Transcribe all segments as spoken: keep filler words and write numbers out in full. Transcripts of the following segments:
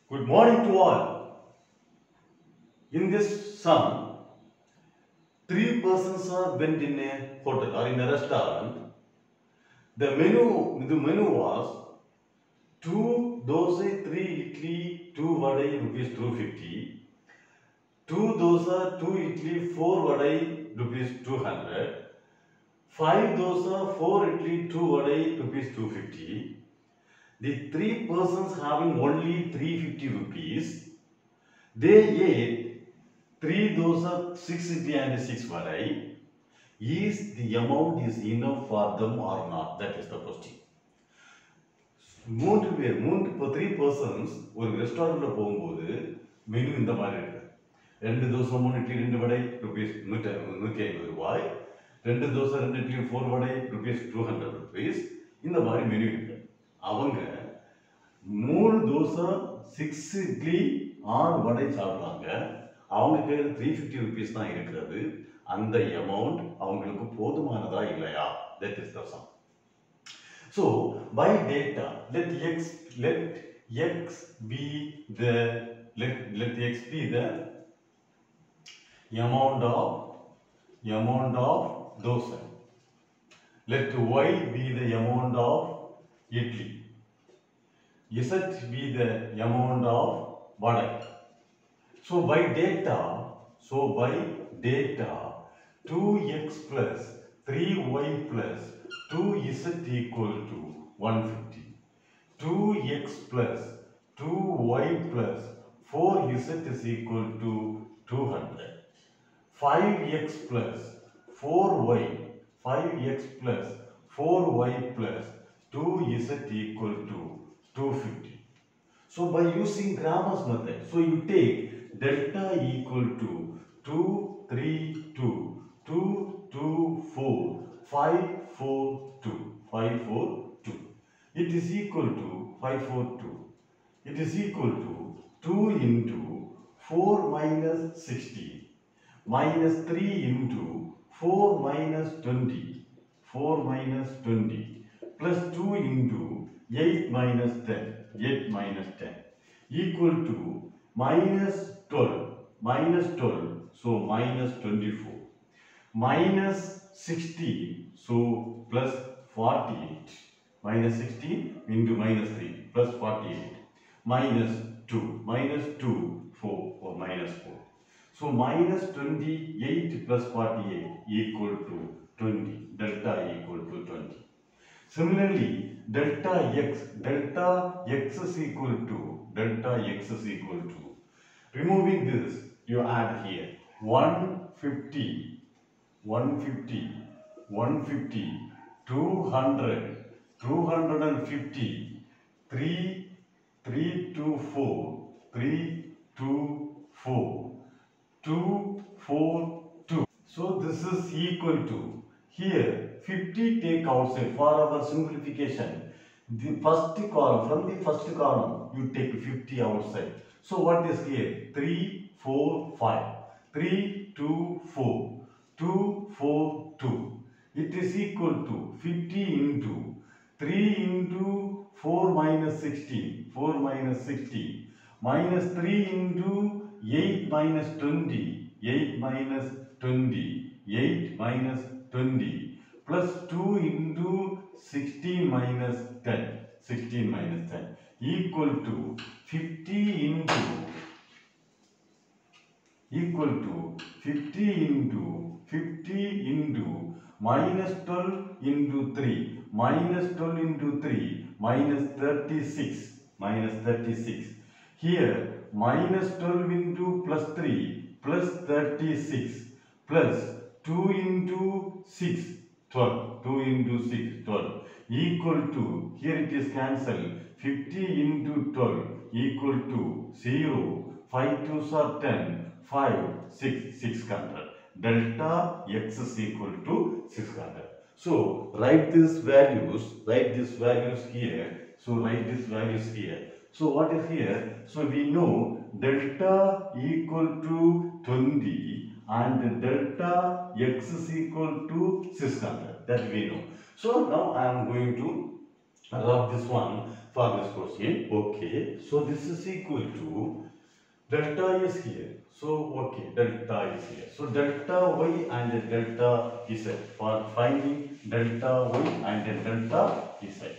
Good morning to all. In this sum, three persons are went in a hotel or in a restaurant. The menu, the menu was two dosa, three idli, two vadai, rupees two fifty. Two dosa, two idli, four vadai, rupees two hundred. Five dosa, four idli, two vadai, rupees two fifty. The three persons having only three fifty rupees, they ate three dosa, six idli and six vadai. Is the amount is enough for them or not? That is the question. மூன்று பேர் மூன்று இப்போ three persons ஒரு ரெஸ்டாரண்ட்ல போகும்போது menu இந்த மாதிரி இருக்கு. ரெண்டு தோசை மூணு இட்லி ரெண்டு வடை ருபீஸ் நூற்றி நூற்றி ஐம்பது ரூபாய், ரெண்டு தோசை ரெண்டு idli four vada rupees two hundred rupees, இந்த மாதிரி மெனு இருக்கு. அவங்க மூணு தோசை சிக்ஸ் இட்லி ஆறு வடை சாப்பிட்றாங்க. அவங்க கையில் த்ரீ ஃபிஃப்டி ருபீஸ் தான் இருக்கிறது. அந்த அமௌண்ட் அவங்களுக்கு போதுமானதா இல்லையா? That is the sum. So by data, let x let x be the let let x be the amount of amount of dosa. Let y be the amount of idli. Z be the amount of vadai. So by data, so by data, two x plus three y plus two z equal to one hundred fifty. two x plus two y plus four z is equal to two hundred. five x plus four y, five x plus four y plus two z equal to two hundred fifty. So by using Cramer's method, so you take delta equal to two, three, two, two, two, four, five, four, two, five, four, two. It is equal to five, four, two. It is equal to two into four minus sixty minus three into four minus twenty, four minus twenty plus two into eight minus ten, eight minus ten equal to minus twelve, minus twelve, so minus twenty-four, minus sixteen, so plus forty-eight, minus sixteen into minus three plus forty-eight, minus two, minus two, four, or minus four. So minus twenty-eight plus forty-eight equal to twenty, delta equal to twenty. Similarly, delta x, delta x is equal to, delta x is equal to, removing this, you add here, one hundred fifty, one hundred fifty, one hundred fifty, two hundred, two hundred fifty, three, three two four, three two four, two four two. So this is equal to, here fifty take outside for our simplification. The first column, from the first column you take fifty outside. So what is here? three, four, five. three, two, four. two, four, two. It is equal to fifty into three into four minus sixteen. four minus sixteen. Minus three into eight minus twenty. eight minus twenty. eight minus twenty. Plus two into sixteen minus ten. sixteen minus ten. Equal to fifty into equal to fifty into fifty into minus twelve into three, minus twelve into three, minus thirty-six, minus thirty-six. Here minus twelve into plus three, plus thirty-six, plus two into six, twelve, two into six, twelve, equal to, here it is cancelled, fifty into twelve equal to zero, five twos are ten, five, six, six hundred. Delta x is equal to six hundred. So write these values, write these values here. So write these values here. So what is here? So we know delta equal to twenty and delta x is equal to six hundred. That we know. So now I am going to rub this one. for this question. Okay, so this is equal to delta is here. So okay, delta is here. So delta y and delta z for finding delta y and delta z.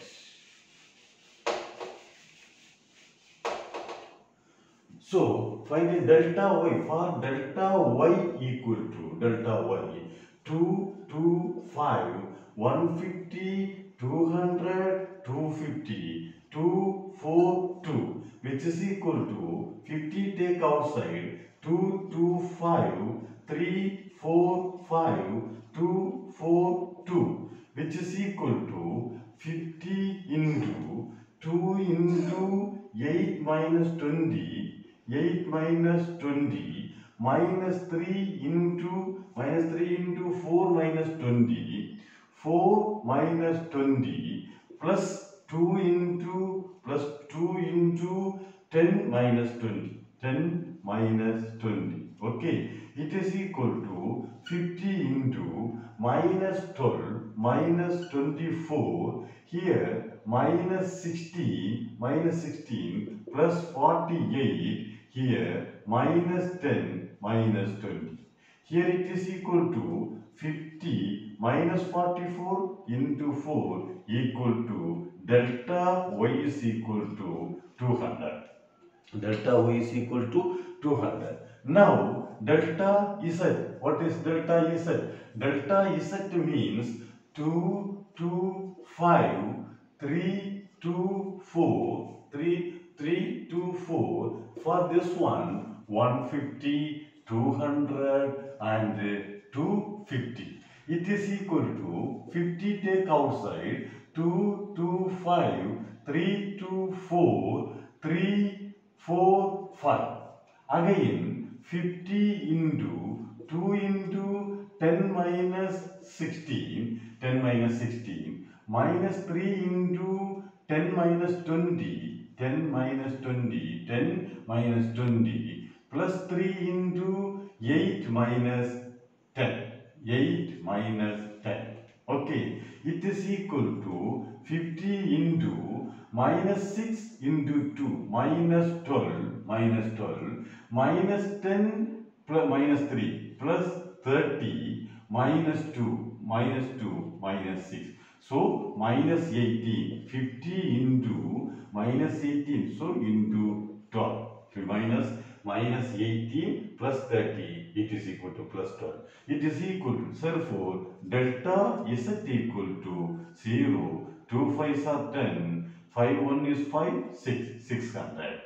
So finding delta y for delta y equal to delta y two, two, five, one fifty, two hundred, two fifty, two, four, two, which is equal to fifty take outside, two, two, five, three, four, five, two, four, two, which is equal to fifty into two into eight minus twenty, eight minus twenty, minus three into minus three into four minus twenty, four minus twenty, plus two into plus two into ten minus twenty, ten minus twenty. Okay, it is equal to fifty into minus twelve minus twenty-four, here minus sixteen, minus sixteen plus forty-eight, here minus ten minus twenty. Here it is equal to fifty minus forty-four into four equal to delta y is equal to two hundred. Delta y is equal to two hundred. Now delta z, what is delta z? Delta z means two, two, five, three, two, four, three, three, two, four. For this one, one fifty, two hundred and two fifty. It is equal to fifty take outside, two, two, five, three, two, four, three, four, five. Again fifty into two into ten minus sixteen, ten minus sixteen, minus three into ten minus twenty, ten minus twenty, ten minus twenty, plus three into eight minus ten, eight minus ten. Okay, it is equal to fifty into minus six into two, minus twelve, minus twelve, minus ten plus minus three, plus thirty, minus two, minus two, minus six. So minus eighteen, fifty into minus eighteen, so into twelve, minus minus eighteen plus thirty, it is equal to plus twelve. It is equal to, therefore, delta is equal to zero, two fives are ten, five one is five, six, six hundred.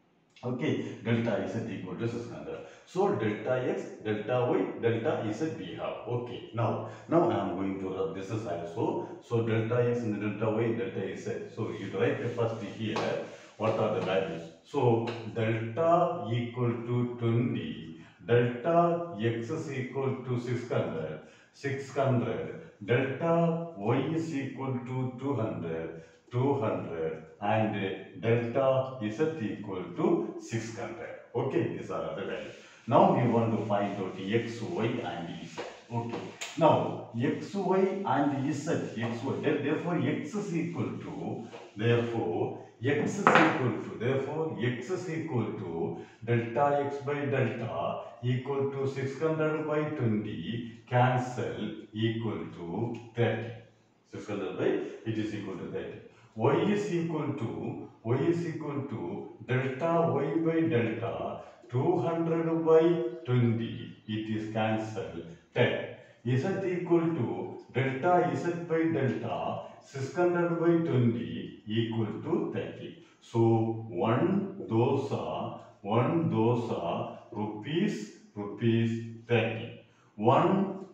Okay, delta is equal to six hundred. So delta x, delta y, delta z we have. Okay, now, now I am going to rub this is also. So delta x and delta y, delta z. So you write first here, what are the values? So delta equal to twenty, delta x is equal to six hundred, six hundred, delta y is equal to two hundred, two hundred, and delta z equal to six hundred. Okay, these are the values. Now we want to find out x, y and z. Okay. Now x, y and z, x, y. Therefore x is equal to, therefore x is equal to, therefore x is equal to delta x by delta equal to six hundred by twenty, cancel, equal to thirty. six hundred by, it is equal to thirty. Y is equal to, y is equal to delta y by delta two hundred by twenty, it is cancelled, ten. Z equal to delta z by delta six hundred by twenty equal to thirty. So one dosa, one dosa, rupees, rupees thirty. One,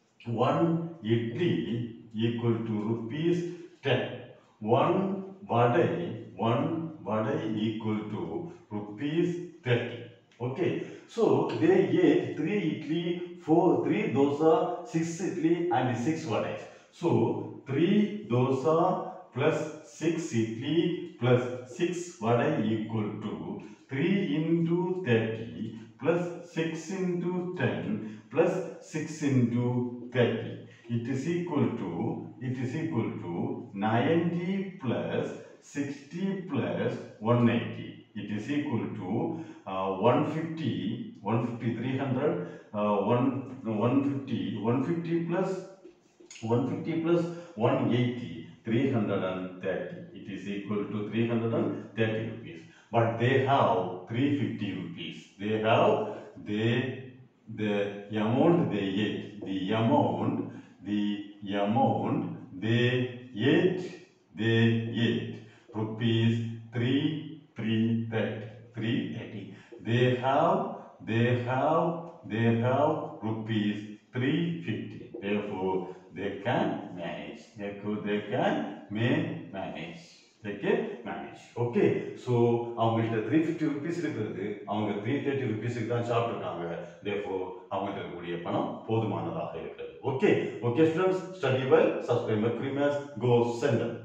one idli equal to rupees ten. One vadai, one vadai equal to rupees thirty. Okay, so they ate three idli, four, three dosa, six idli and six vadai. So three dosa plus six idli plus six vadai equal to three into thirty plus six into ten plus six into thirty. It is equal to, it is equal to ninety plus sixty plus one eighty. It is equal to uh, one fifty, one fifty, three hundred, uh, one, one fifty, one fifty plus one fifty plus one eighty, three hundred thirty. It is equal to three hundred thirty rupees. But they have three hundred fifty rupees. They have they the amount they ate. The amount the amount they ate. They ate rupees three three thirty. three thirty. They have they have they have rupees three fifty. Therefore, they can manage. Therefore, they can may manage. They can manage. Okay. So, அவங்கள்ட்ட three hundred fifty rupees இருக்குது. அவங்க three hundred thirty rupees தான் சாப்பிட்டுருக்காங்க. Therefore, அவங்கள்ட்ட இருக்கக்கூடிய பணம் போதுமானதாக இருக்கிறது. Okay. Okay, students, study well. Subscribe Mercury Maths. Go send them.